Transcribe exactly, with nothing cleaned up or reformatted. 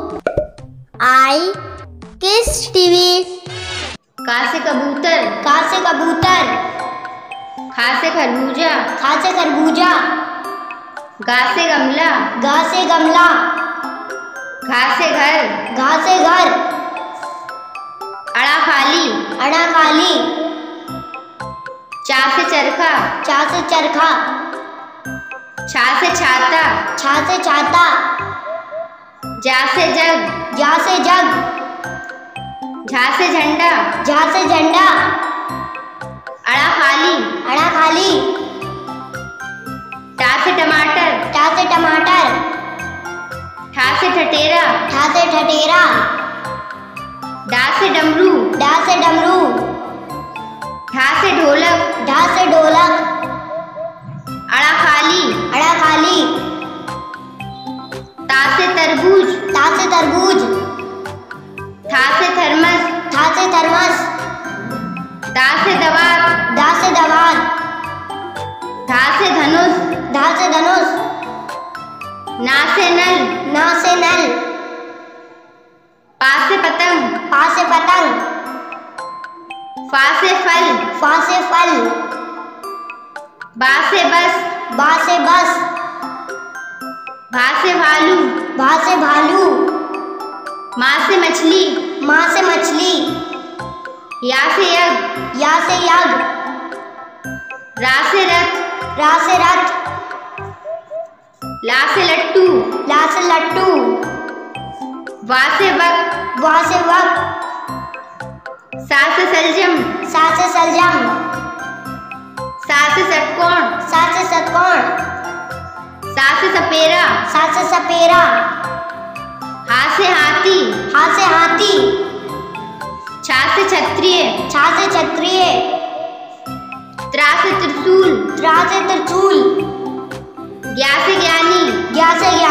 आई किस टीवी। का से कबूतर। का से कबूतर। खा से खरबूजा। खा से खरबूजा। गा से गमला। गा से गमला। घा से घर। घा से घर। अड़ा खाली। अड़ा खाली। चा से चरखा। चा से चरखा। छा से छाता। छा से छाता। जा से जग। जा से जग। झा से झंडा। झा से झंडा। अड़ा खाली। अड़ा खाली। टा से टमाटर। टा से टमाटर। ठा से ठठेरा। ठा से ठठेरा। डा से डमरू। डा से डमरू। ढा से ढोलक। ढा से ढोलक। अड़ा खाली। अड़ा खाली। ता से तरबूज। ता से तरबूज। था से थर्मस। था से थर्मस। दा से दवात। दा से दवात। धा से धनुष। धा से धनुष। ना से नल। ना से नल। पा से पतंग। पा से पतंग। फा से फल। फा से फल। बा से बस। बा से बस। भा से भालू। भा से भालू। माँ से मछली। माँ से मछली। या से यज्ञ। या से यज्ञ। रा से रथ। रा से रथ। ला से लट्टू। ला से लट्टू। वा से वक। वा से वक। सा से सलजम। सा से सलजम। सा से षटकोण। सा से षटकोण। सा से सपेरा। सा से सपेरा। हा से हाथी। हा से हाथी। छा से क्षत्रिय। छा से क्षत्रिय। त्रा से त्रिशूल। त्रा से त्रिशूल। ज्ञा से ज्ञानी। ज्ञा से ज्ञानी।